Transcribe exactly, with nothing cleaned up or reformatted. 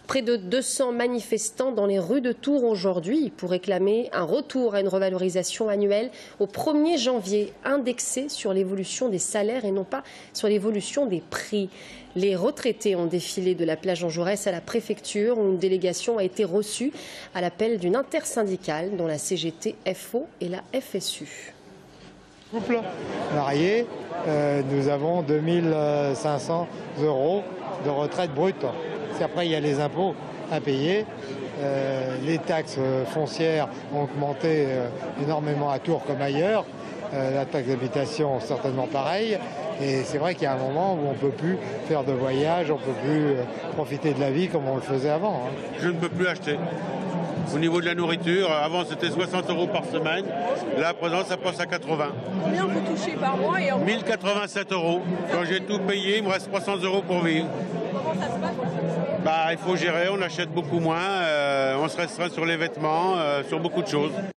Près de deux cents manifestants dans les rues de Tours aujourd'hui pour réclamer un retour à une revalorisation annuelle au premier janvier, indexée sur l'évolution des salaires et non pas sur l'évolution des prix. Les retraités ont défilé de la plage Jean Jaurès à la préfecture où une délégation a été reçue à l'appel d'une intersyndicale dont la C G T F O et la F S U. Mariés, euh, nous avons deux mille cinq cents euros de retraite brute. Après, il y a les impôts à payer. Euh, les taxes foncières ont augmenté euh, énormément à Tours comme ailleurs. Euh, la taxe d'habitation, certainement pareil. Et c'est vrai qu'il y a un moment où on ne peut plus faire de voyage, on ne peut plus euh, profiter de la vie comme on le faisait avant. Hein. Je ne peux plus acheter. Au niveau de la nourriture, avant c'était soixante euros par semaine. Là, à présent, ça passe à quatre-vingts. Combien vous touchez par mois et en... mille quatre-vingt-sept euros. Quand j'ai tout payé, il me reste trois cents euros pour vivre. Comment ça se passe? Bah, il faut gérer, on achète beaucoup moins, euh, on se restreint sur les vêtements, euh, sur beaucoup de choses.